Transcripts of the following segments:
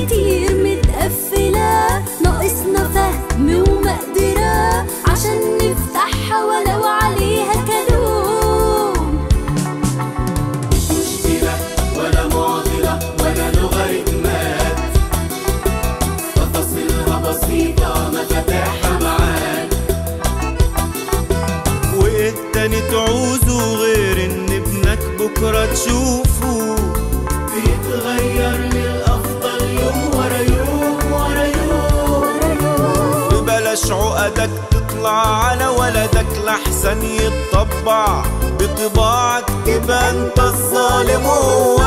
كتير متقفلة، ناقصنا فهم ومقدرة عشان نفتحها ولو عليها كلام. مشكلة ولا معضلة ولا لوغاريتمات، تفاصيلها بسيطة مفاتيحها معاك. وإيه تاني تعوزه غير إن ابنك بكرة تشوفه بيتغير للأفضل يوم ورا يوم ورا يوم. ببلاش عقدك تطلع على ولدك لحسن يتطبع بطباعك، تبقى انت الظالم وهو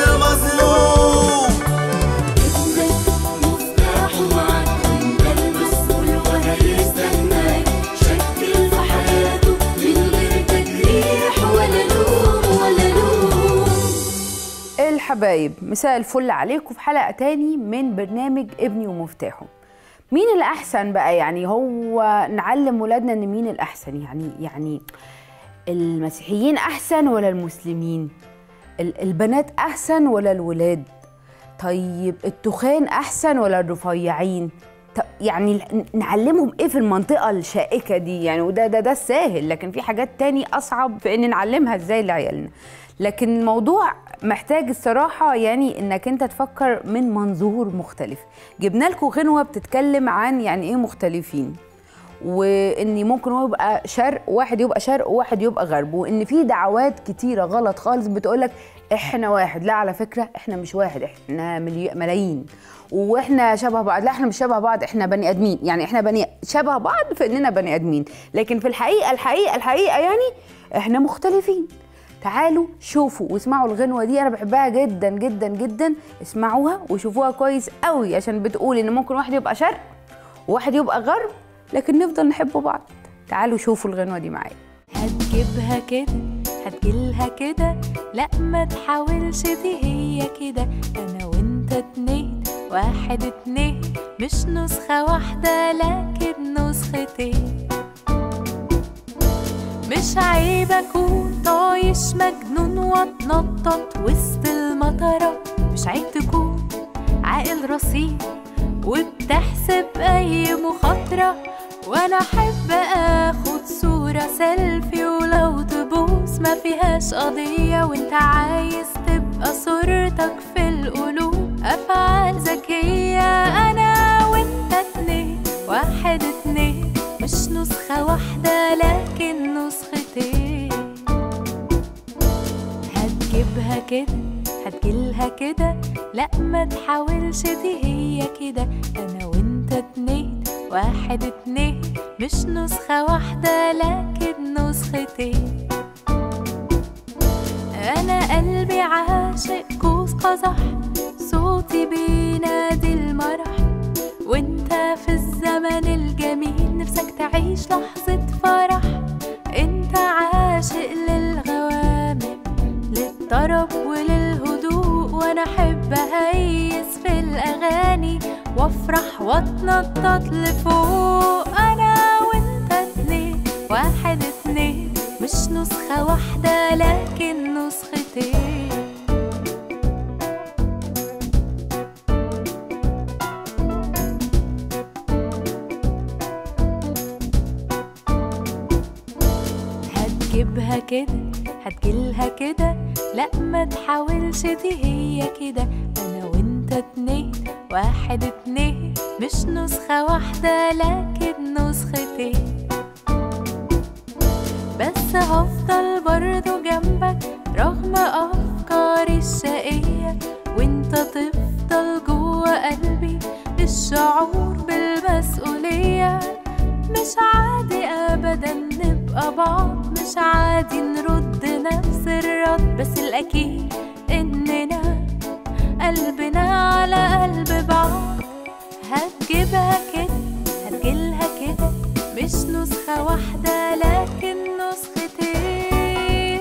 المظلوم. ابنك مفتاحه معاك، انت المسؤول وهيستناك. شكل في حياته من غير تجريح ولا لوم ولا لوم. الحبايب، مساء الفل عليكم في حلقة تاني من برنامج ابني ومفتاحه. مين الأحسن بقى؟ يعني هو نعلم ولادنا إن مين الأحسن؟ يعني المسيحيين أحسن ولا المسلمين؟ البنات أحسن ولا الولاد؟ طيب التخان أحسن ولا الرفيعين؟ يعني نعلمهم ايه في المنطقة الشائكة دي؟ يعني وده السهل، لكن في حاجات تاني أصعب في إن نعلمها ازاي لعيالنا. لكن الموضوع محتاج الصراحة يعني انك انت تفكر من منظور مختلف. جبنا لكم غنوة بتتكلم عن يعني ايه مختلفين، وان ممكن هو يبقى شرق واحد يبقى شرق وواحد يبقى غرب، وان في دعوات كتيرة غلط خالص بتقولك احنا واحد. لا، على فكرة احنا مش واحد، احنا ملايين، واحنا شبه بعض. لا، احنا مش شبه بعض، احنا بني ادمين. يعني احنا شبه بعض في اننا بني ادمين، لكن في الحقيقة يعني احنا مختلفين. تعالوا شوفوا واسمعوا الغنوة دي، أنا بحبها جدا جدا جدا. اسمعوها وشوفوها كويس قوي، عشان بتقول إن ممكن واحد يبقى شرق وواحد يبقى غرب، لكن نفضل نحب بعض. تعالوا شوفوا الغنوة دي معايا. هتجيبها كده هتجيلها كده، لا ما تحاولش دي هي كده. أنا وأنت اتنين، واحد اتنين، مش نسخة واحدة لكن نسختين. مش عيب أكون طايش مجنون واتنطط وسط المطرة، مش عيب تكون عاقل رصيد وبتحسب أي مخاطرة. وأنا أحب أخد صورة سيلفي ولو تبوس ما فيهاش قضية، وأنت عايز تبقى صورتك في القلوب أفعال ذكية. أنا وأنت اتنين، واحد اتنين، مش نسخة واحدة لكن نسختين. هتجيبها كده هتجيلها كده، لا ما تحاولش دي هي كده. أنا وأنت اتنين، واحد اتنين، مش نسخة واحدة لكن نسختين. أنا قلبي عاشق قوس قزح، صوتي بينادي المرح، وانت في الزمن الجميل نفسك تعيش لحظة فرح. انت عاشق للغوامق، للطرب وللهدوء، وانا احب اهيس في الاغاني وافرح واتنطط لفوق. انا وانت اتنين، واحد اتنين، مش نسخة واحدة لكن نسختين. هتجيبها كده هتجيلها كده، لا ما تحاولش دي هي كده. أنا وأنت اتنين، واحد اتنين، مش نسخة واحدة لكن نسختين. بس هفضل برضو جنبك رغم أفكاري الشقية، وانت تفضل جوا قلبي الشعور بالمسؤولية. مش عادي أبدا نبقى بعض، مش عادي نرد نفس الرد، بس الأكيد إننا قلبنا على قلب بعض. هتجيبها كده هتجيلها كده، مش نسخة واحدة لكن نسختين.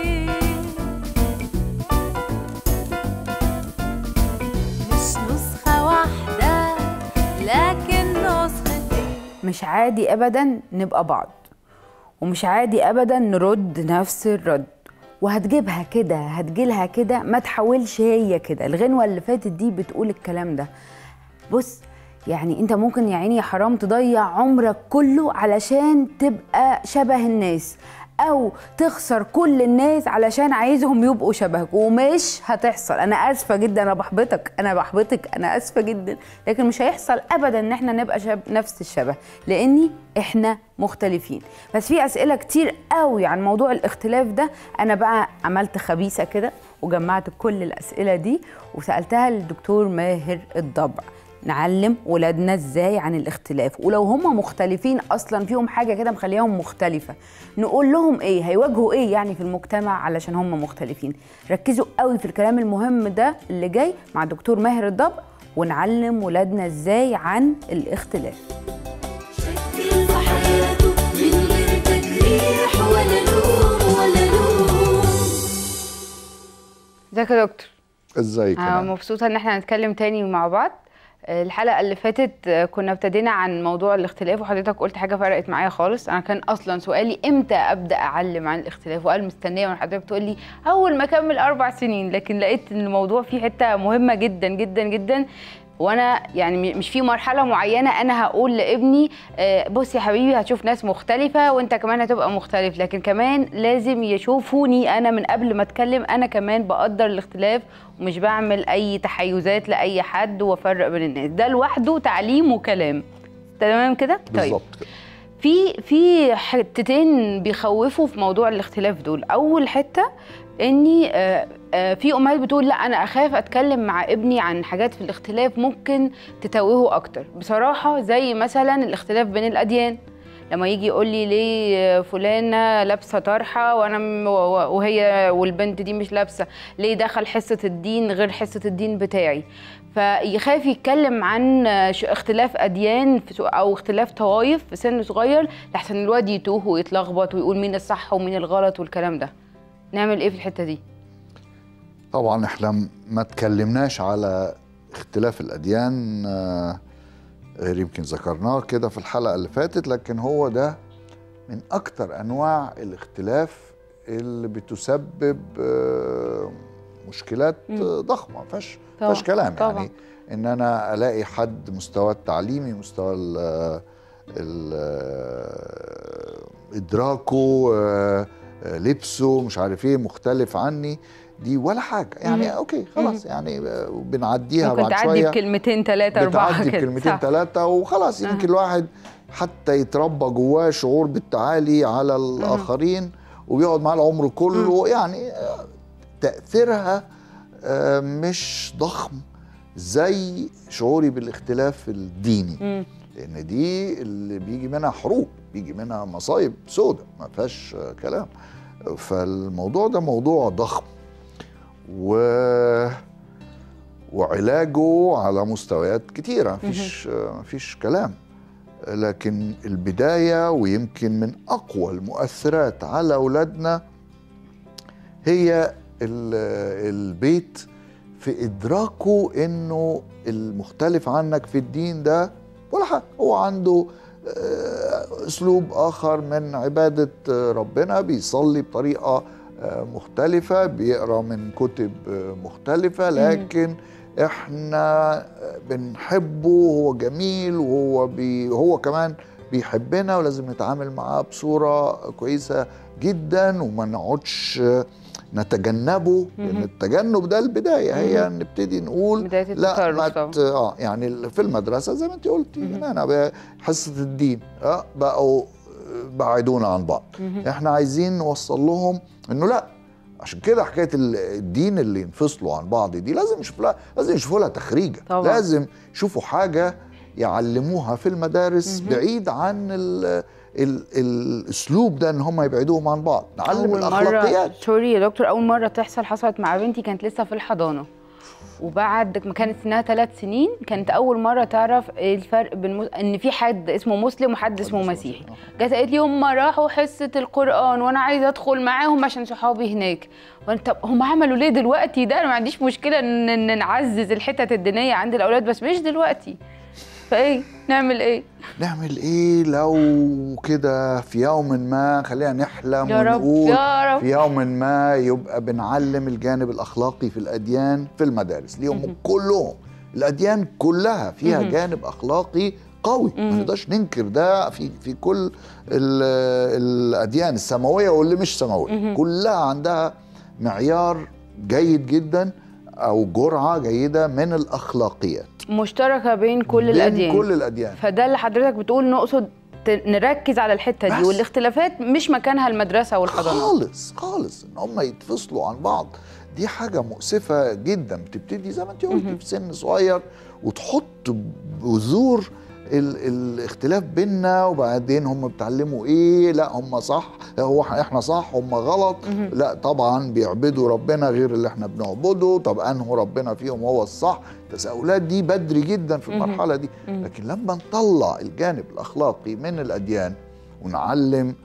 مش نسخة واحدة لكن نسختين. مش عادي أبدا نبقى بعض، ومش عادي أبدا نرد نفس الرد، وهتجيبها كده هتجيلها كده، ما تحاولش هي كده. الغنوة اللي فاتت دي بتقول الكلام ده. بص يعني انت ممكن يا عيني يا حرام تضيع عمرك كله علشان تبقى شبه الناس، او تخسر كل الناس علشان عايزهم يبقوا شبهك، ومش هتحصل. انا اسفه جدا، انا بحبطك انا اسفه جدا، لكن مش هيحصل ابدا ان احنا نبقى نفس الشبه، لاني احنا مختلفين. بس في اسئله كتير قوي عن موضوع الاختلاف ده. انا بقى عملت خبيثه كده وجمعت كل الاسئله دي وسالتها للدكتور ماهر الضبع. نعلم ولادنا ازاي عن الاختلاف، ولو هم مختلفين اصلا فيهم حاجه كده مخليهم مختلفه، نقول لهم ايه، هيواجهوا ايه يعني في المجتمع علشان هم مختلفين. ركزوا قوي في الكلام المهم ده اللي جاي مع دكتور ماهر الضبع، ونعلم ولادنا ازاي عن الاختلاف. شكل في حياته من غير تجريح ولا لوم ولا لوم. ازيك يا دكتور؟ ازيك؟ مبسوطه ان احنا هنتكلم تاني مع بعض. الحلقة اللي فاتت كنا ابتدينا عن موضوع الاختلاف، وحضرتك قلت حاجة فرقت معايا خالص. أنا كان أصلا سؤالي إمتى أبدأ أعلم عن الاختلاف، وقال مستنية من حضرتك تقول لي أول ما أكمل 4 سنين، لكن لقيت إن الموضوع فيه حتة مهمة جدا جدا جدا. وانا يعني مش في مرحله معينه انا هقول لابني بص يا حبيبي هتشوف ناس مختلفه وانت كمان هتبقى مختلف، لكن كمان لازم يشوفوني انا من قبل ما اتكلم انا كمان بقدر الاختلاف ومش بعمل اي تحيزات لاي حد وافرق بين الناس. ده لوحده تعليم وكلام. تمام كده؟ بالظبط كده. في حتتين بيخوفوا في موضوع الاختلاف دول. اول حته اني في امهات بتقول لا انا اخاف اتكلم مع ابني عن حاجات في الاختلاف ممكن تتوهه اكتر. بصراحه زي مثلا الاختلاف بين الاديان، لما يجي يقول لي ليه فلانه لابسه طرحه وانا وهي والبنت دي مش لابسه، ليه دخل حصه الدين غير حصه الدين بتاعي، فيخاف يتكلم عن اختلاف اديان او اختلاف طوائف في سن صغير لحسن الواد يتوه ويتلخبط ويقول مين الصح ومين الغلط والكلام ده. نعمل ايه في الحته دي؟ طبعا احنا ما تكلمناش على اختلاف الاديان، يمكن ذكرناه كده في الحلقه اللي فاتت، لكن هو ده من اكتر انواع الاختلاف اللي بتسبب مشكلات ضخمه. ما فيهاش كلام طبعا. يعني ان انا الاقي حد مستواه التعليمي، مستوى ادراكه، لبسه، مش عارف ايه، مختلف عني، دي ولا حاجه يعني. اوكي خلاص يعني بنعديها بعد شويه، ممكن تعدي بكلمتين 3 4 بتعدي بكلمتين 3 وخلاص. يمكن الواحد حتى يتربى جواه شعور بالتعالي على الاخرين وبيقعد معاه العمر كله. يعني تاثيرها مش ضخم زي شعوري بالاختلاف الديني، لان دي اللي بيجي منها حروب، بيجي منها مصايب سودة ما فيهاش كلام. فالموضوع ده موضوع ضخم وعلاجه على مستويات كتيرة، مفيش كلام. لكن البداية ويمكن من أقوى المؤثرات على أولادنا هي البيت، في إدراكه إنه المختلف عنك في الدين ده ولا حاجة، هو عنده أسلوب آخر من عبادة ربنا، بيصلي بطريقة مختلفة، بيقرأ من كتب مختلفة، لكن احنا بنحبه وهو جميل وهو كمان بيحبنا، ولازم نتعامل معاه بصورة كويسة جدا وما نقعدش نتجنبه، لأن التجنب ده البداية. هي نبتدي نقول لا ما يعني في المدرسة زي ما انت قلتي أنا حصة الدين بقوا بعدونا عن بعض. احنا عايزين نوصل لهم انه لا، عشان كده حكايه الدين اللي ينفصلوا عن بعض دي لازم يشوفوا لها تخريجه طبعا. لازم يشوفوا حاجه يعلموها في المدارس بعيد عن الاسلوب ده، ان هم يبعدوهم عن بعض. نعلم الاخلاقيات. سوري يا دكتور، اول مره تحصل حصلت مع بنتي كانت لسه في الحضانه، وبعد ما كانت سنها 3 سنين كانت اول مره تعرف الفرق بين ان في حد اسمه مسلم وحد اسمه مسيحي. جت قالت لي هم راحوا حصه القران وانا عايزه ادخل معاهم عشان صحابي هناك. طب هم عملوا ليه دلوقتي ده؟ انا ما عنديش مشكله ان نعزز الحتت الدينيه عند الاولاد بس مش دلوقتي. فايه نعمل ايه؟ نعمل ايه لو كده في يوم ما، خلينا نحلم يا رب ونقول يا رب. في يوم ما يبقى بنعلم الجانب الأخلاقي في الأديان في المدارس ليهم كلهم. الأديان كلها فيها جانب أخلاقي قوي، ما نقدرش ننكر ده في كل الأديان السماوية واللي مش سماوية، كلها عندها معيار جيد جدا أو جرعة جيدة من الأخلاقيات مشتركة بين كل الأديان. كل الأديان. فده اللي حضرتك بتقول نقصد نركز على الحتة دي، والاختلافات مش مكانها المدرسة والحضانات خالص خالص. ان هم يتفصلوا عن بعض دي حاجة مؤسفة جدا. بتبتدي زي ما انت قلتي في سن صغير وتحط بذور الاختلاف بيننا، وبعدين هم بيتعلموا ايه، لا هم صح، هو احنا صح هم غلط، لا طبعا بيعبدوا ربنا غير اللي احنا بنعبده، طب انه ربنا فيهم هو الصح. التساؤلات دي بدري جدا في المرحلة دي. لكن لما نطلع الجانب الأخلاقي من الأديان ونعلم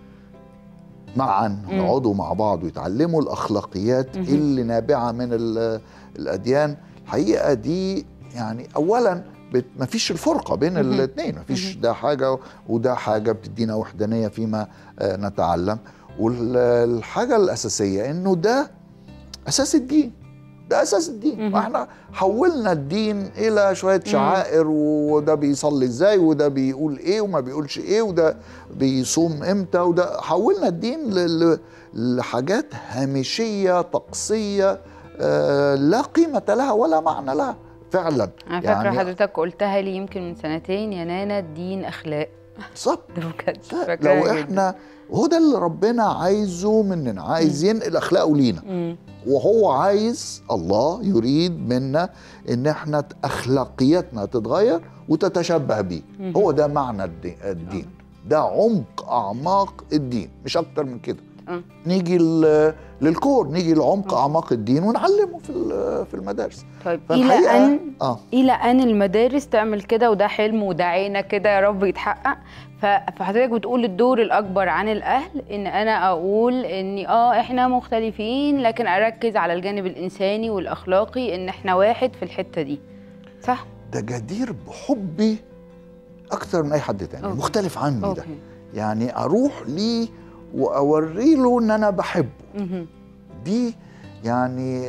معا، يقعدوا مع بعض ويتعلموا الأخلاقيات اللي نابعة من الأديان، الحقيقة دي يعني أولا ما فيش الفرقة بين الاثنين، ما فيش ده حاجة وده حاجة، بتدينا وحدانية فيما نتعلم. والحاجة الأساسية إنه ده أساس الدين، ده أساس الدين. احنا حولنا الدين إلى شوية شعائر، وده بيصلي إزاي، وده بيقول إيه وما بيقولش إيه، وده بيصوم إمتى، وده حولنا الدين لحاجات هامشية طقسية لا قيمة لها ولا معنى لها فعلا. أنا فاكرة يعني حضرتك قلتها لي يمكن من سنتين يا نانا، الدين أخلاق. بالظبط. بجد لو احنا هو ده اللي ربنا عايزه مننا، عايز ينقل أخلاقه لينا، وهو عايز، الله يريد منا ان احنا اخلاقياتنا تتغير وتتشبه بيه. هو ده معنى الدين، ده عمق اعماق الدين، مش اكتر من كده. نيجي للكور، نيجي لعمق اعماق الدين ونعلمه في المدارس. طيب الى ان المدارس تعمل كده، وده حلم وده عينه كده يا رب يتحقق. فحضرتك بتقول الدور الاكبر عن الاهل ان انا اقول اني احنا مختلفين، لكن اركز على الجانب الانساني والاخلاقي، ان احنا واحد في الحته دي، صح؟ ده جدير بحبي اكتر من اي حد تاني. مختلف عني. ده يعني اروح ليه واوري له ان انا بحبه. دي يعني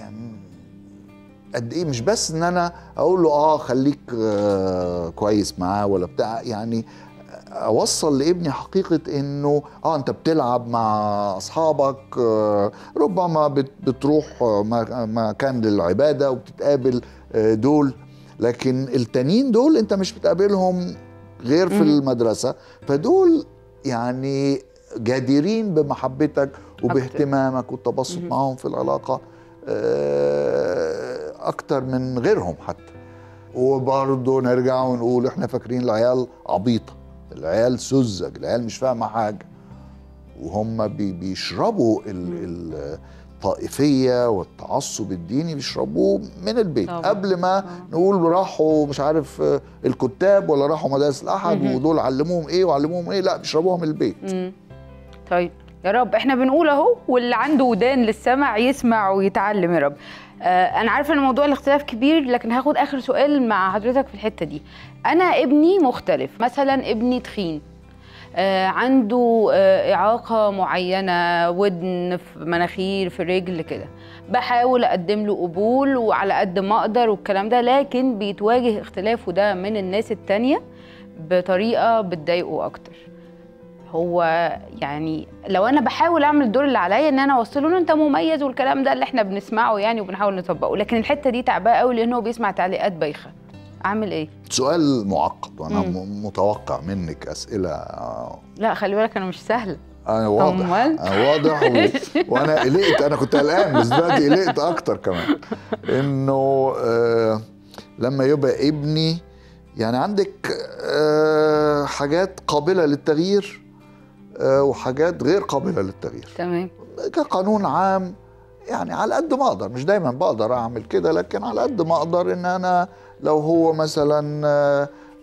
قد ايه، مش بس ان انا اقول له خليك كويس معاه ولا بتاع، يعني اوصل لابني حقيقه انه انت بتلعب مع اصحابك، ربما بتروح مكان للعباده وبتتقابل دول، لكن التانيين دول انت مش بتقابلهم غير في المدرسه، فدول يعني جديرين بمحبتك وباهتمامك والتبسط معهم في العلاقة أكتر من غيرهم حتى. وبرضه نرجع ونقول احنا فاكرين العيال عبيطة، العيال سذج، العيال مش فاهمة حاجة، وهم بيشربوا الطائفية والتعصب الديني، بيشربوه من البيت طبعا. قبل ما نقول راحوا مش عارف الكتاب ولا راحوا مدارس الأحد ودول علموهم ايه وعلموهم ايه، لا بيشربوها من البيت. طيب يا رب احنا بنقول اهو، واللي عنده ودان للسمع يسمع ويتعلم يا رب. انا عارفه ان موضوع الاختلاف كبير، لكن هاخد اخر سؤال مع حضرتك في الحته دي. انا ابني مختلف، مثلا ابني تخين، عنده اعاقه معينه، ودن، في مناخير، في رجل كده، بحاول اقدم له قبول وعلى قد ما اقدر والكلام ده، لكن بيتواجه اختلافه ده من الناس التانيه بطريقه بتضايقه اكتر. هو يعني لو انا بحاول اعمل الدور اللي عليا ان انا اوصله له انت مميز والكلام ده اللي احنا بنسمعه يعني وبنحاول نطبقه، لكن الحته دي تعباه قوي لانه بيسمع تعليقات بايخه، اعمل ايه؟ سؤال معقد، وانا متوقع منك اسئله. لا خلي بالك انا مش سهله. انا واضح، انا واضح وانا قلقت، انا كنت قلقان بس دلوقتي قلقت اكتر كمان. انه لما يبقى ابني يعني عندك حاجات قابله للتغيير وحاجات غير قابلة للتغيير. تمام. كقانون عام يعني على قد ما اقدر، مش دايما بقدر اعمل كده، لكن على قد ما اقدر ان انا لو هو مثلا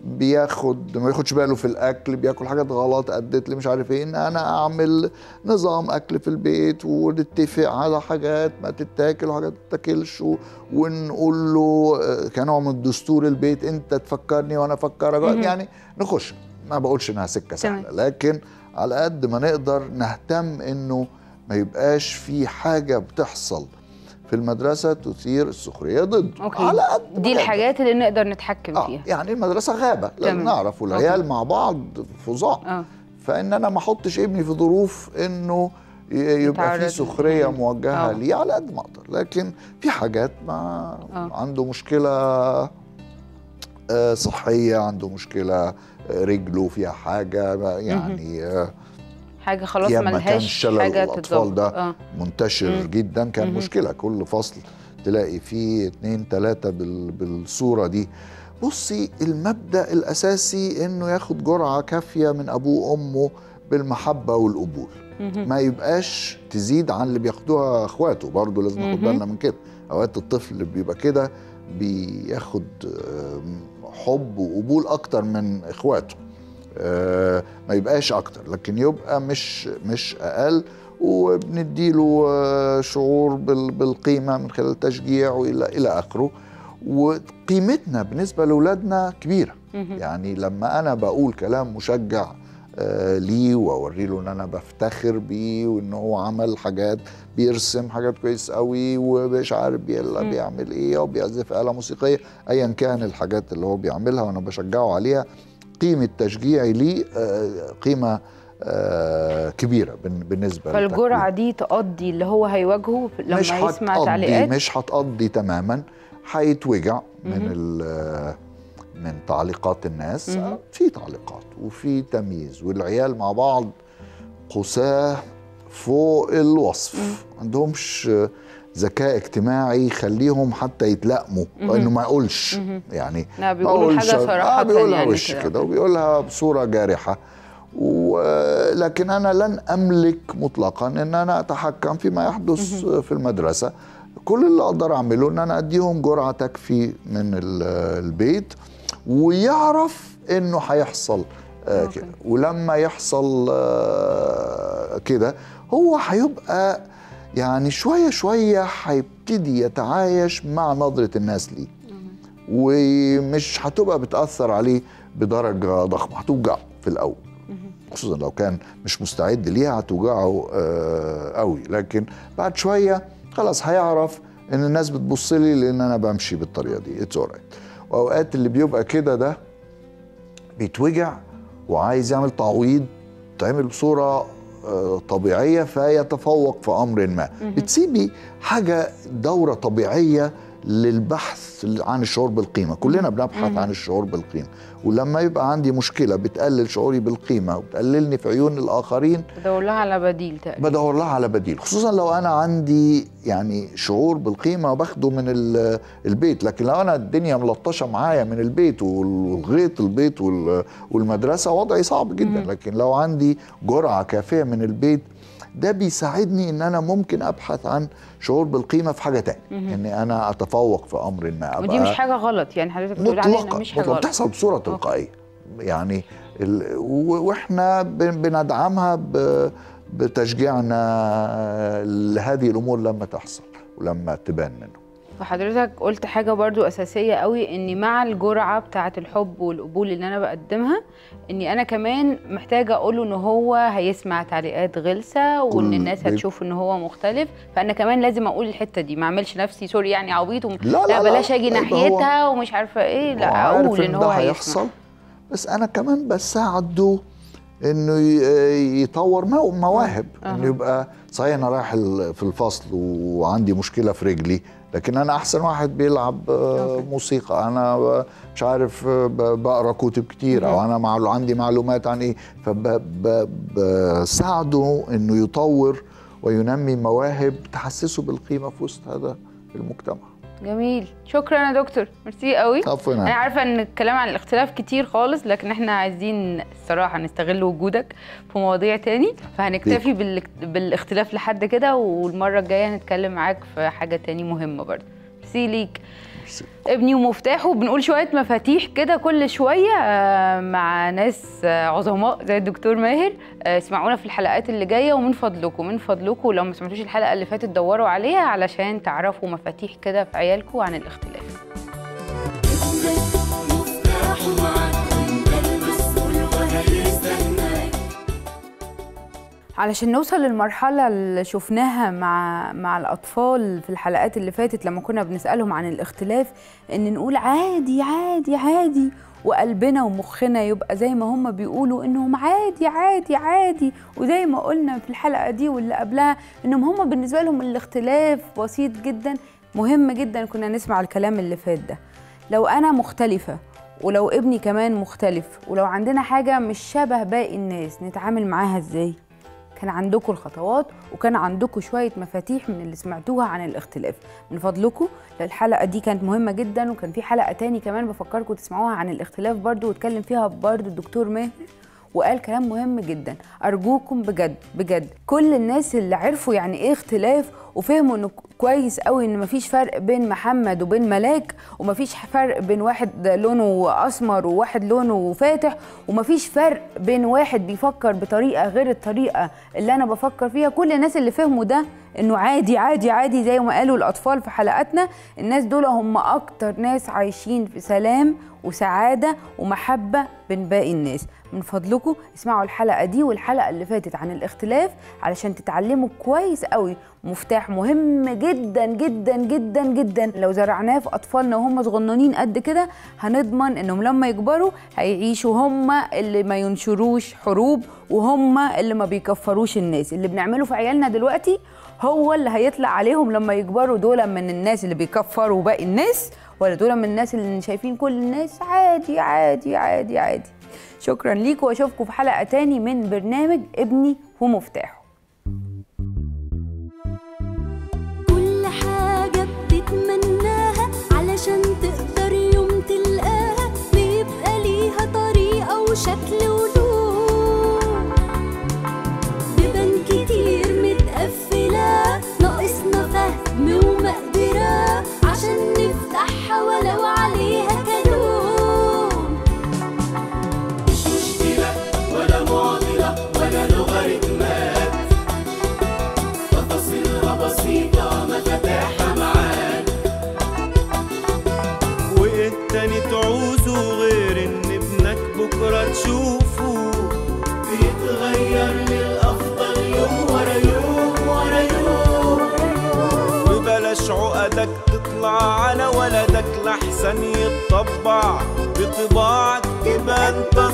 ما ياخدش باله في الاكل، بياكل حاجات غلط ادت لي مش عارف ايه، ان انا اعمل نظام اكل في البيت ونتفق على حاجات ما تتاكل وحاجات ما تتاكلش، ونقول له كنوع من دستور البيت انت تفكرني وانا افكرك، يعني نخش. ما بقولش انها سكه سهله، لكن على قد ما نقدر نهتم انه ما يبقاش في حاجه بتحصل في المدرسة تثير السخرية ضد. على قد دي الحاجات اللي نقدر نتحكم فيها. يعني المدرسة غابة لازم نعرف، والعيال مع بعض فظاع. فإن أنا ما أحطش ابني في ظروف إنه يبقى في سخرية موجهة ليه على قد ما أقدر. لكن في حاجات ما عنده مشكلة صحية، عنده مشكلة رجله فيها حاجة، يعني حاجه خلاص ملهاش حاجه الأطفال ده منتشر جدا. كان مشكلة كل فصل تلاقي فيه 2 3 بالصورة دي. بصي، المبدأ الأساسي إنه ياخد جرعة كافية من أبوه وأمه بالمحبة والقبول، ما يبقاش تزيد عن اللي بياخدوها إخواته. برضه لازم ناخد بالنا من كده. أوقات الطفل بيبقى كده بياخد حب وقبول أكتر من إخواته، ما يبقاش اكتر، لكن يبقى مش اقل. وبنديله شعور بالقيمه من خلال تشجيع والى اخره. وقيمتنا بالنسبه لاولادنا كبيره. يعني لما انا بقول كلام مشجع ليه واوري له ان انا بفتخر بيه وان هو عمل حاجات، بيرسم حاجات كويس قوي ومش عارف بيعمل ايه وبيعزف آلة موسيقيه، ايا كان الحاجات اللي هو بيعملها وانا بشجعه عليها، قيمة تشجيعي ليه قيمة كبيرة بالنسبة للتكوين. فالجرعة دي تقضي اللي هو هيواجهه لما يسمع تعليقات؟ مش هتقضي تماما، هيتوجع من تعليقات الناس. في تعليقات وفي تمييز، والعيال مع بعض قساة فوق الوصف، عندهمش ذكاء اجتماعي يخليهم حتى يتلائموا انه ما يقولش. يعني بيقولوا حاجه صراحه، بيقولها يعني وش كده وبيقولها بصوره جارحه. لكن انا لن املك مطلقا ان انا اتحكم فيما يحدث في المدرسه. كل اللي اقدر اعمله ان انا اديهم جرعه تكفي من البيت، ويعرف انه هيحصل كده. ولما يحصل كده هو هيبقى يعني شوية شوية هيبتدي يتعايش مع نظرة الناس ليه، ومش هتبقى بتأثر عليه بدرجة ضخمة. هتوجعه في الأول، خصوصا لو كان مش مستعد ليها، هتوجعه قوي. لكن بعد شوية خلاص هيعرف إن الناس بتبص لي لأن أنا بمشي بالطريقة دي. اتس اورايت. وأوقات اللي بيبقى كده ده بيتوجع وعايز يعمل تعويض، تعمل بصورة طبيعية فيتفوق في أمر ما. بتسيبي حاجة دورة طبيعية للبحث عن الشعور بالقيمة. كلنا بنبحث عن الشعور بالقيمة، ولما يبقى عندي مشكلة بتقلل شعوري بالقيمة وبتقللني في عيون الآخرين، بدور لها على بديل تقريبا. بدور لها على بديل، خصوصا لو أنا عندي يعني شعور بالقيمة وباخده من البيت. لكن لو أنا الدنيا ملطشة معايا من البيت والغيط البيت والمدرسة، وضعي صعب جدا. لكن لو عندي جرعة كافية من البيت، ده بيساعدني ان انا ممكن ابحث عن شعور بالقيمه في حاجه تانية، ان انا اتفوق في امر ما. ودي مش حاجه غلط، يعني حضرتك بتقول عليها مش حاجه غلط، بتحصل بصوره تلقائيه. يعني واحنا بندعمها بتشجيعنا لهذه الامور لما تحصل ولما تبان منه. فحضرتك قلت حاجة برضو أساسية قوي، إني مع الجرعة بتاعة الحب والقبول اللي أنا بقدمها، إني أنا كمان محتاجة أقوله إن هو هيسمع تعليقات غلسة وإن الناس هتشوف إن هو مختلف. فأنا كمان لازم أقول الحتة دي، ما أعملش نفسي سوري يعني عبيط لا بلاش أجي ناحيتها ومش عارفة إيه. لا، أقول إن هو هيسمع. بس أنا كمان بساعده إنه يطور مواهب. إنه يبقى صحيح أنا رايح في الفصل وعندي مشكلة في رجلي، لكن أنا أحسن واحد بيلعب موسيقى، أنا مش عارف بقرأ كتب كتير، أو أنا عندي معلومات عن إيه. فبساعده إنه يطور وينمي مواهب تحسسه بالقيمة في وسط هذا المجتمع. جميل، شكرا يا دكتور، ميرسي قوي. عفوا. انا عارفه ان الكلام عن الاختلاف كتير خالص، لكن احنا عايزين الصراحه نستغل وجودك في مواضيع تاني، فهنكتفي بالاختلاف لحد كده، والمره الجايه هنتكلم معاك في حاجه تاني مهمه برضه. ميرسي ليك. ابني ومفتاحه بنقول شويه مفاتيح كده كل شويه مع ناس عظماء زي الدكتور ماهر. اسمعونا في الحلقات اللي جايه، ومن فضلكم لو ما سمعتوش الحلقه اللي فاتت دوروا عليها علشان تعرفوا مفاتيح كده في عيالكم عن الاختلاف. علشان نوصل للمرحلة اللي شفناها مع الأطفال في الحلقات اللي فاتت لما كنا بنسألهم عن الاختلاف، إن نقول عادي عادي عادي، وقلبنا ومخنا يبقى زي ما هم بيقولوا إنهم عادي عادي عادي. وزي ما قلنا في الحلقة دي واللي قبلها إنهم هم بالنسبة لهم الاختلاف بسيط جدا. مهم جدا كنا نسمع الكلام اللي فات ده. لو أنا مختلفة ولو ابني كمان مختلف، ولو عندنا حاجة مش شبه باقي الناس، نتعامل معاها إزاي؟ كان عندكم الخطوات وكان عندكم شوية مفاتيح من اللي سمعتوها عن الاختلاف. من فضلكم، الحلقة دي كانت مهمة جدا، وكان في حلقة تاني كمان بفكركم تسمعوها عن الاختلاف برضو، واتكلم فيها برضو الدكتور ماهر وقال كلام مهم جدا. أرجوكم بجد بجد كل الناس اللي عرفوا يعني إيه اختلاف وفهموا إنه كويس قوي إن مفيش فرق بين محمد وبين ملاك، ومفيش فرق بين واحد لونه أسمر وواحد لونه فاتح، ومفيش فرق بين واحد بيفكر بطريقة غير الطريقة اللي أنا بفكر فيها. كل الناس اللي فهموا ده إنه عادي عادي عادي زي ما قالوا الأطفال في حلقاتنا، الناس دول هم أكتر ناس عايشين في سلام وسعادة ومحبة بين باقي الناس. من فضلكم اسمعوا الحلقة دي والحلقة اللي فاتت عن الاختلاف علشان تتعلموا كويس قوي مفتاح مهم جدا جدا جدا جدا. لو زرعناه في أطفالنا وهم صغننين قد كده، هنضمن إنهم لما يكبروا هيعيشوا هم اللي ما ينشروش حروب، وهم اللي ما بيكفروش الناس. اللي بنعمله في عيالنا دلوقتي هو اللي هيطلع عليهم لما يكبروا. دول من الناس اللي بيكفروا باقي الناس، ولا دول من الناس اللي شايفين كل الناس عادي عادي عادي عادي. شكرا ليكم، واشوفكم في حلقة تاني من برنامج ابني ومفتاحه. كل حاجة بتتمناها علشان تقدر يوم تلقاها، بيبقى ليها طريقة وشكل ولون. بيبان كتير متقفلة، ناقصنا فهم ومقدرة عشان نفتحها ولو عليها كلام. مش مشكلة ولا معضلة ولا لوغاريتمات، تفاصيلها بسيطة مفاتيحها معاك. وإيه التاني تعوزه غير إن ابنك بكرة تشوفه بيتغير للأفضل يوم ورا يوم ورا يوم. وبلاش عقدك تطلع على ولدك لحسن يتطبع بطباعك، تبقى انت